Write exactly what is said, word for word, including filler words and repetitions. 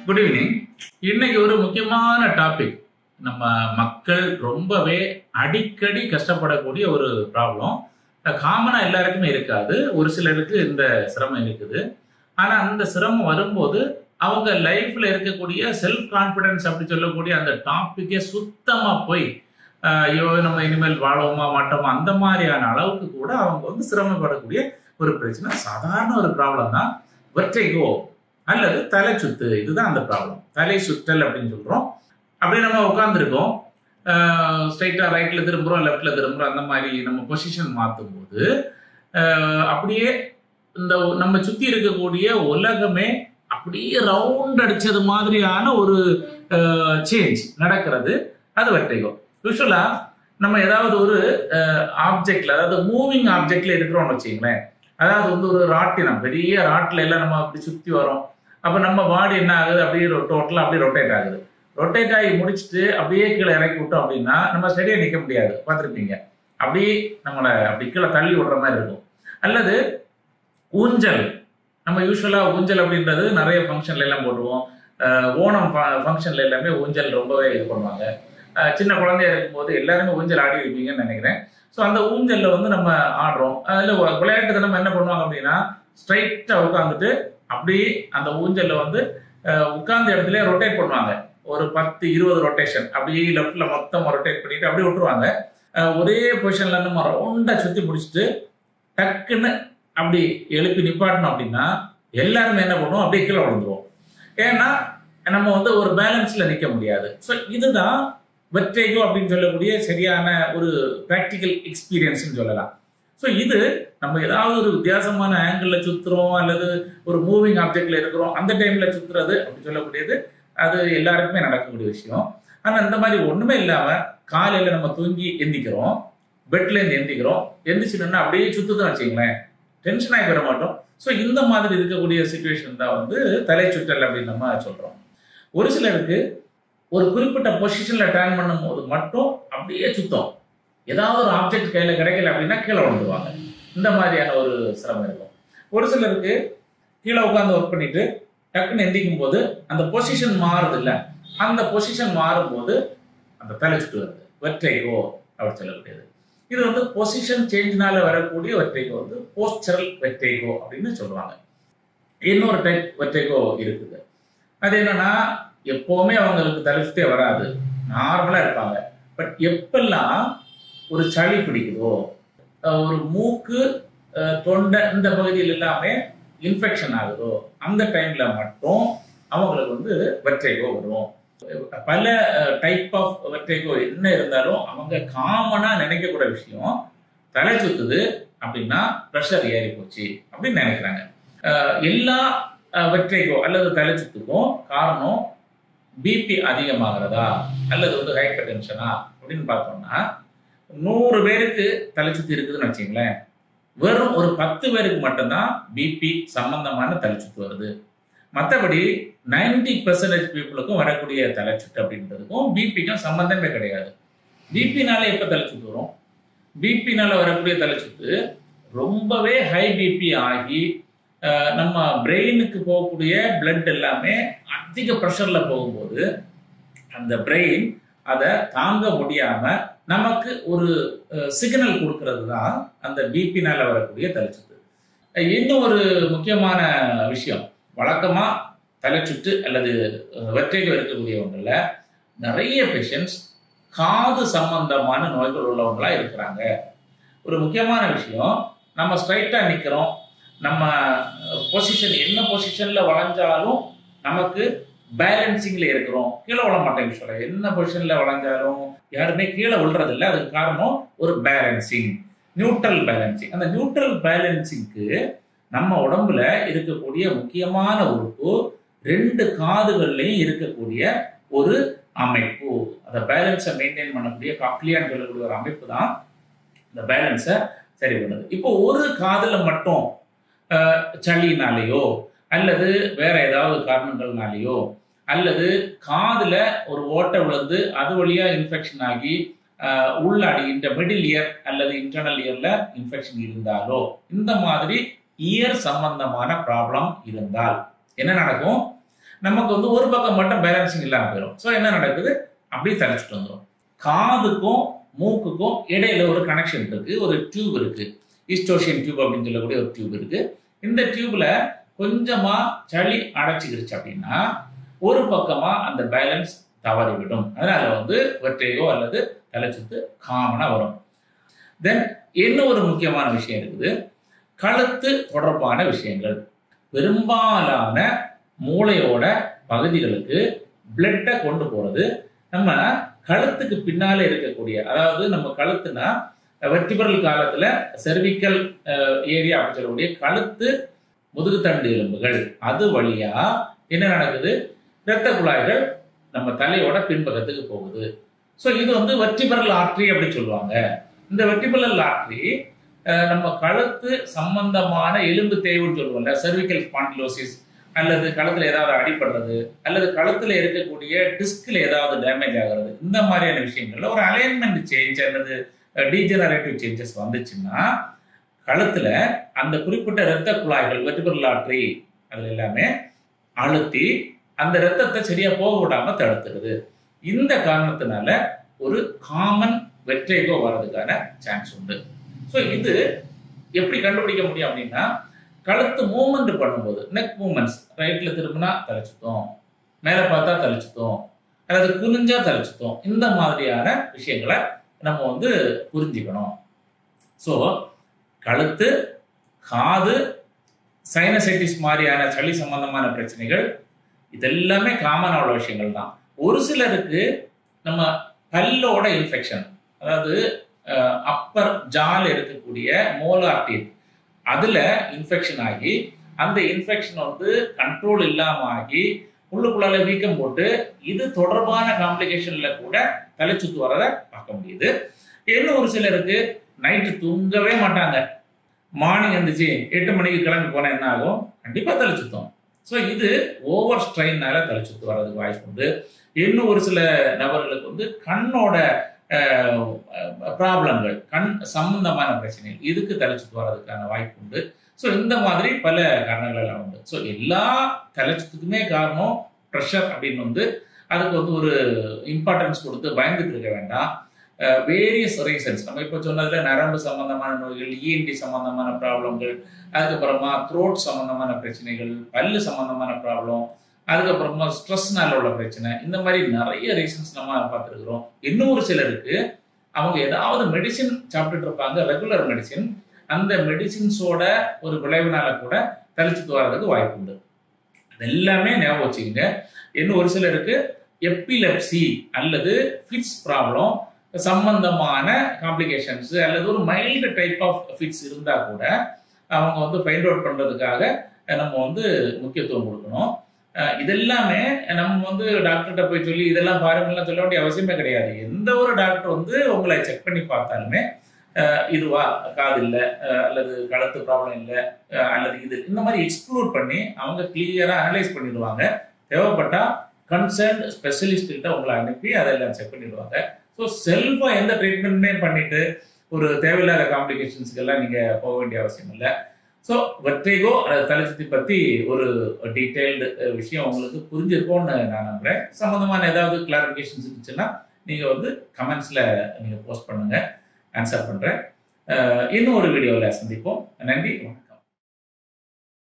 Good evening. இன்னைக்கு ஒரு முக்கியமான டாபிக். நம்ம மக்கள் ரொம்பவே அடிக்கடி கஷ்டப்படக்கூடிய ஒரு ப்ராப்ளம். காமனா எல்லாருக்குமே இருக்காது, ஒரு சிலருக்கு இந்த சிரமம் இருக்குது. ஆனா அந்த சிரமம் வரும்போது அவங்க லைஃப்ல இருக்கக்கூடிய செல்ஃப் கான்பிடன்ஸ் அப்படி சொல்லக்கூடிய அந்த டாபிக்கே சுத்தமா போய் ஐயோ நம்ம இனிமேல் வாழவோமா மாட்டோமா அந்த மாதிரியான அளவுக்கு கூட அவங்க வந்து சிரமப்படக்கூடிய ஒரு பிரச்சனை. சாதாரண ஒரு ப்ராப்ளம் தான் வெர்டிகோ அல்லது தலை சுத்து. இதுதான் அந்த ப்ராப்ளம், தலை சுற்றல் அப்படின்னு சொல்றோம். அப்படியே நம்ம உட்காந்துருக்கோம், ஸ்ட்ரைட்டா ரைட்ல திரும்புறோம், லெஃப்ட்ல திரும்புறோம், அந்த மாதிரி நம்ம பொசிஷன் மாற்றும் போது அப்படியே இந்த நம்ம சுத்தி இருக்கக்கூடிய உலகமே அப்படியே ரவுண்ட் அடிச்சது மாதிரியான ஒரு சேஞ்ச் நடக்கிறது. அது வெர்டிகோ. யூஸ்வலா நம்ம ஏதாவது ஒரு ஆப்ஜெக்ட்ல, அதாவது மூவிங் ஆப்ஜெக்ட்ல இருக்கிறோம்னு வச்சுங்களேன். அதாவது வந்து ஒரு ராட்டினம், பெரிய ராட்டில எல்லாம் நம்ம அப்படி சுத்தி வரோம். அப்ப நம்ம பாடி என்ன ஆகுது, அப்படியே டோட்டலா அப்படியே ரொட்டேட் ஆகுது. ரொட்டேட் ஆகி முடிச்சுட்டு அப்படியே கீழே இறக்கி விட்டோம் அப்படின்னா நம்ம ஸ்டெடியா நிற்க முடியாது, பார்த்துருப்பீங்க. அப்படியே நம்மளை அப்படி கீழே தள்ளி விடுற மாதிரி இருக்கும். அல்லது ஊஞ்சல், நம்ம யூஸ்வலா ஊஞ்சல் அப்படின்றது நிறைய ஃபங்க்ஷன்ல எல்லாம் போடுவோம். ஓணம் ஃபங்க்ஷன்ல எல்லாமே ஊஞ்சல் ரொம்பவே இது பண்ணுவாங்க. சின்ன குழந்தையா இருக்கும்போது எல்லாருமே ஊஞ்சல் ஆடி இருப்பீங்கன்னு நினைக்கிறேன். ஸோ அந்த ஊஞ்சல்ல வந்து நம்ம ஆடுறோம். அதில் விளையாட்டு நம்ம என்ன பண்ணுவாங்க அப்படின்னா, ஸ்ட்ரைட்டா உட்காந்துட்டு அப்படியே அந்த ஊஞ்சல்ல வந்து உட்கார்ந்த இடத்துல ரொட்டேட் பண்ணுவாங்க. ஒரு பத்து இருபது ரொட்டேஷன் அப்படியே லெஃப்ட்ல மொத்தம் ரொட்டேட் பண்ணிட்டு அப்படியே விட்டுருவாங்க. ஒரே பொசிஷன்ல நம்ம ரவுண்டா சுத்தி முடிச்சுட்டு டக்குன்னு அப்படி எழுப்பி நிப்பாட்டணும் அப்படின்னா எல்லாருமே என்ன பண்ணுவோம், அப்படியே கீழே விழுந்துருவோம். ஏன்னா நம்ம வந்து ஒரு பேலன்ஸ்ல நிற்க முடியாது. ஸோ இதுதான் வெர்டிகோ அப்படின்னு சொல்லக்கூடிய சரியான ஒரு ப்ராக்டிக்கல் எக்ஸ்பீரியன்ஸ்ன்னு சொல்லலாம். ஸோ இது நம்ம ஏதாவது ஒரு வித்தியாசமான ஆங்கிள் சுத்துறோம் அல்லது ஒரு மூவிங் ஆப்ஜெக்ட்ல இருக்கிறோம், அந்த டைம்ல சுத்துறது அப்படின்னு சொல்லக்கூடியது அது எல்லாருக்குமே நடக்கக்கூடிய விஷயம். ஆனா இந்த மாதிரி ஒண்ணுமே இல்லாம காலையில நம்ம தூங்கி எந்திக்கிறோம், பெட்ல இருந்து எந்திக்கிறோம், எந்திரிச்சுன்னா அப்படியே சுத்துதான் வச்சுங்களேன், டென்ஷன் ஆகி வர மாட்டோம். ஸோ இந்த மாதிரி இருக்கக்கூடிய சிச்சுவேஷன் தான் வந்து தலை சுற்றல் அப்படின்னு நம்ம சொல்றோம். ஒரு சிலருக்கு ஒரு குறிப்பிட்ட பொசிஷன்ல டர்ன் பண்ணும் போது மட்டும் அப்படியே சுத்தம், ஏதாவது ஒரு ஆப்ஜெக்ட் கையில கிடைக்கல அப்படின்னா கீழே விழுந்துருவாங்க. இந்த மாதிரியான ஒரு சிரமம் இருக்கும். ஒரு சிலருக்கு கீழே உட்காந்து ஒர்க் பண்ணிட்டு டக்குன்னு எந்திக்கும் போது அந்த பொசிஷன் மாறுது இல்ல, அந்த பொசிஷன் மாறும்போது அந்த தலை சுற்று வருது, வெர்டிகோ அப்படின்னு சொல்லக்கூடியது. இது வந்து பொசிஷன் சேஞ்ச்னால வரக்கூடிய வெர்டிகோ வந்து போஸ்டரல் வெர்டிகோ அப்படின்னு சொல்லுவாங்க. இன்னொரு டைப் வெர்டிகோ இருக்குது. அது என்னன்னா, எப்பவுமே அவங்களுக்கு தலை சுத்தே வராது, நார்மலா இருப்பாங்க. பட் எப்பெல்லாம் ஒரு சளி பிடிக்குதோ, ஒரு மூக்கு தொண்டை இந்த பகுதியில் எல்லாமே இன்ஃபெக்ஷன் ஆகுதோ, அந்த டைம்ல மட்டும் அவங்களுக்கு வந்து வெர்டிகோ வரும். பல டைப் ஆஃப் வெர்டிகோ என்ன இருந்தாலும் அவங்க காமனா நினைக்கக்கூடிய விஷயம், தலை சுத்துது அப்படின்னா ப்ரெஷர் ஏறி போச்சு அப்படின்னு நினைக்கிறாங்க. எல்லா வெர்டிகோ அல்லது தலை சுத்துக்கும் காரணம் பிபி அதிகமாகிறதா அல்லது வந்து ஹைப்பர் டென்ஷனா அப்படின்னு பார்த்தோம்னா, நூறு பேருக்கு தலை சுத்தி இருக்குதுன்னு வச்சுங்களேன், வெறும் ஒரு பத்து பேருக்கு மட்டும்தான் பிபி சம்பந்தமான தலை சுத்து வருது. மற்றபடி நைன்டி பெர்சன்டேஜ் பீப்புளுக்கும் வரக்கூடிய தலை சுத்து அப்படின்றதுக்கும் பிபிக்கும் சம்பந்தமே கிடையாது. பிபினால எப்ப தலை சுத்து வரும்? பிபினால வரக்கூடிய தலை சுத்து ரொம்பவே ஹை பிபி ஆகி நம்ம பிரெயினுக்கு போகக்கூடிய பிளட் எல்லாமே அதிக ப்ரெஷர்ல போகும்போது அந்த பிரெயின் அதை தாங்க முடியாம நமக்கு ஒரு சிக்னல் கொடுக்கறது தான் அந்த பிபினால வரக்கூடிய தலை சுத்து. இன்னும் ஒரு முக்கியமான விஷயம், வழக்கமா தலை சுற்று அல்லது வெர்டிகோ இருக்கக்கூடியவங்கள நிறைய பேஷண்ட்ஸ் காது சம்பந்தமான நோய்கள் உள்ளவங்களா இருக்கிறாங்க. ஒரு முக்கியமான விஷயம், நம்ம ஸ்ட்ரைட்டா நிக்கிறோம், நம்ம பொசிஷன் என்ன பொசிஷன்ல வளைஞ்சாலும் நமக்கு பேலன்சிங்ல இருக்கிறோம், கீழே விழ மாட்டேன். சொல்ல என்ன பொசிஷன்ல வளைஞ்சாலும் யாருமே கீழே விழுறது இல்லை. அதுக்கு காரணம் ஒரு பேலன்சிங், நியூட்ரல் பேலன்சிங். அந்த நியூட்ரல் பேலன்சிங்க்கு நம்ம உடம்புல இருக்கக்கூடிய முக்கியமான உறுப்பு ரெண்டு காதுகள்லையும் இருக்கக்கூடிய ஒரு அமைப்பு. அந்த பேலன்ஸை மெயின்டைன் பண்ணக்கூடிய காக்லியான்னு சொல்லக்கூடிய ஒரு அமைப்பு தான் இந்த பேலன்ஸை சரி பண்ணுது. இப்போ ஒரு காதுல மட்டும் சளினாலேயோ அல்லது வேற ஏதாவது காரணங்கள்னாலேயோ அல்லது காதுல ஒரு ஓட்டை விழுந்து அது வழியா இன்ஃபெக்ஷன் ஆகி உள்ளாடி இந்த மிடில் இயர் அல்லது இன்டர்னல் இயர்ல இன்ஃபெக்ஷன் இருந்தாலோ, இந்த மாதிரி இயர் சம்பந்தமான ப்ராப்ளம் இருந்தால் என்ன நடக்கும், நமக்கு வந்து ஒரு பக்கம் மட்டும் பேலன்சிங் இல்லாமல் போயிடும். ஸோ என்ன நடக்குது, அப்படியே தலைச்சிட்டு வந்துடும். காதுக்கும் மூக்குக்கும் இடையில ஒரு கனெக்ஷன் இருக்கு, ஒரு டியூப் இருக்கு, ஈஸ்டோஷியன் டியூப் அப்படின்னு சொல்லக்கூடிய ஒரு டியூப் இருக்கு. இந்த டியூப்ல கொஞ்சமா சளி அடைச்சிக்கிருச்சு அப்படின்னா ஒரு பக்கமா அந்த பேலன்ஸ் தவறிவிடும். அதனால வந்து வெர்டிகோ அல்லது தலைச்சுத்து காமனா வரும். தென் இன்னும் ஒரு முக்கியமான விஷயம் இருக்குது, கழுத்து தொடர்பான விஷயங்கள். பெரும்பாலான மூளையோட பகுதிகளுக்கு பிளட்டை கொண்டு போறது நம்ம கழுத்துக்கு பின்னாலே இருக்கக்கூடிய, அதாவது நம்ம கழுத்துனா வெர்டிபிரல் காலத்துல செர்விக்கல் ஏரியா அப்படின்னு சொல்லக்கூடிய கழுத்து முதுகுத்தண்டு எலும்புகள், அது வழியா என்ன நடக்குது, இரத்த குழாய்கள் நம்ம தலையோட பின்பக்கத்துக்கு போகுது. ஸோ இது வந்து வெர்டிபிரல் ஆர்ட்ரி அப்படின்னு சொல்லுவாங்க. இந்த வெர்டிபிரல் ஆர்ட்ரி நம்ம கழுத்து சம்பந்தமான எலும்பு தேய்வுன்னு சொல்லுவோம்ல, செர்விக்கல் ஸ்பாண்டிலோசிஸ் அல்லது கழுத்துல ஏதாவது அடிபடுறது அல்லது கழுத்துல இருக்கக்கூடிய டிஸ்க்ல ஏதாவது டேமேஜ் ஆகிறது, இந்த மாதிரியான விஷயங்கள்ல ஒரு அலைன்மெண்ட் சேஞ்ச் அல்லது டீஜெனரேட்டிவ் சேஞ்சஸ் வந்துச்சுன்னா கழுத்துல அந்த குறிப்பிட்ட இரத்த குழாய்கள் வெர்டிபிரல் ஆர்ட்ரி அதுல எல்லாமே அழுத்தி அந்த இரத்தத்தை சரியா போக விடாம தடுத்துருது. இந்த காரணத்தினால ஒரு காமன் வெர்டிகோ வர்றதுக்கான சான்ஸ் உண்டு. ஸோ இது எப்படி கண்டுபிடிக்க முடியும் அப்படின்னா, கழுத்து மூவ்மெண்ட் பண்ணும்போது நெக் மூவ்மெண்ட்ஸ், ரைட்ல திரும்பினா தலைச்சுத்தோம், மேலே பார்த்தா தலைச்சுத்தோம், அல்லது குனிஞ்சா தலைச்சுத்தோம், இந்த மாதிரியான விஷயங்களை நம்ம வந்து புரிஞ்சுக்கணும். ஸோ கழுத்து, காது, சைனசைட்டிஸ் மாதிரியான சளி சம்பந்தமான பிரச்சனைகள் இதெல்லாமே காமனான உள்ள விஷயங்கள் தான். ஒரு சிலருக்கு நம்ம பல்லோட இன்ஃபெக்ஷன், அதாவது அப்பர் ஜால இருக்கக்கூடிய மோலார் டீத், அதுல இன்ஃபெக்ஷன் ஆகி அந்த இன்ஃபெக்ஷன் வந்து கண்ட்ரோல் இல்லாம ஆகி உள்ளுக்குள்ளால வீக்கம் போட்டு இது தொடர்பான காம்ப்ளிகேஷன்ல கூட தலைச்சுத்து வரதை பார்க்க முடியுது. இன்னும் ஒரு சிலருக்கு நைட்டு தூங்கவே மாட்டாங்க, மார்னிங் இருந்துச்சு எட்டு மணிக்கு கிளம்பி போனா என்ன ஆகும், கண்டிப்பா தலைச்சுத்தோம். ஸோ இது ஓவர் ஸ்ட்ரெயின்னால தலைச்சுத்து வர்றதுக்கு வாய்ப்பு உண்டு. இன்னும் ஒரு சில நபர்களுக்கு வந்து கண்ணோட ப்ராப்ளங்கள், கண் சம்பந்தமான பிரச்சனைகள், இதுக்கு தலைச்சுத்து வர்றதுக்கான வாய்ப்பு உண்டு. ஸோ இந்த மாதிரி பல காரணங்கள் எல்லாம் உண்டு. ஸோ எல்லா தலைச்சுத்துக்குமே காரணம் ப்ரெஷர் அப்படின்னு வந்து அதுக்கு வந்து ஒரு இம்பார்ட்டன்ஸ் கொடுத்து பயந்துட்டு இருக்க வேண்டாம். வேரியஸ் ரீசன்ஸ், நம்ம இப்போ சொன்னதுல நரம்பு சம்பந்தமான நோய்கள், இஎன்டி சம்பந்தமான ப்ராப்ளங்கள், அதுக்கப்புறமா த்ரோட் சம்பந்தமான பிரச்சனைகள், பல்லு சம்பந்தமான ப்ராப்ளம், அதுக்கப்புறமா ஸ்ட்ரெஸ்னால உள்ள பிரச்சனை, இந்த மாதிரி நிறைய ரீசன்ஸ் நம்ம பார்த்துருக்குறோம். இன்னும் ஒரு சிலருக்கு அவங்க ஏதாவது மெடிசின் சாப்பிட்டுட்டு இருப்பாங்க, ரெகுலர் மெடிசின், அந்த மெடிசின்ஸோட ஒரு விளைவுனால கூட தலைச்சுத்து வர்றதுக்கு வாய்ப்பு உண்டு. எல்லாமே ஞாபகம் வச்சுக்கோங்க. இன்னும் ஒரு சிலருக்கு எப்பிலெப்சி அல்லது ஃபிட்ஸ் ப்ராப்ளம் சம்பந்தமான காம்ப்ளிகேஷன்ஸ் அல்லது ஒரு மைல்டு டைப் ஆஃப் ஃபிட்ஸ் இருந்தா கூட அவங்க வந்து ஃபைண்ட் அவுட் பண்றதுக்காக நம்ம வந்து முக்கியத்துவம் கொடுக்கணும். இதெல்லாமே நம்ம வந்து டாக்டர்கிட்ட போய் சொல்லி இதெல்லாம் பாருங்கலாம் சொல்ல வேண்டிய அவசியமே கிடையாது. எந்த ஒரு டாக்டர் வந்து உங்களை செக் பண்ணி பார்த்தாலுமே இதுவா, காது இல்லை அல்லது கழுத்து ப்ராப்ளம் இல்லை அல்லது இது, இந்த மாதிரி எக்ஸ்க்ளூட் பண்ணி அவங்க கிளியரா அனலைஸ் பண்ணிடுவாங்க. தேவைப்பட்டா கன்சர்ன் ஸ்பெஷலிஸ்ட் கிட்ட உங்களை அனுப்பி அதெல்லாம் செக் பண்ணிடுவாங்க. ஸோ செல்ஃபா எந்த ட்ரீட்மெண்ட்டுமே பண்ணிட்டு ஒரு தேவையில்லாத காம்ப்ளிகேஷன்ஸ்க்கு எல்லாம் நீங்க போக வேண்டிய அவசியம் இல்லை. ஸோ வெர்டிகோ தலைச்சுத்தி பத்தி ஒரு டீடைல்டு விஷயம் உங்களுக்கு புரிஞ்சிருக்கும்னு நான் நம்புறேன். சம்பந்தமான ஏதாவது கிளாரிஃபிகேஷன்ஸ் இருந்துச்சுன்னா நீங்க வந்து கமெண்ட்ஸ்ல நீங்க போஸ்ட் பண்ணுங்க, ஆன்சர் பண்றேன். இன்னும் ஒரு வீடியோவில் சந்திப்போம். நன்றி.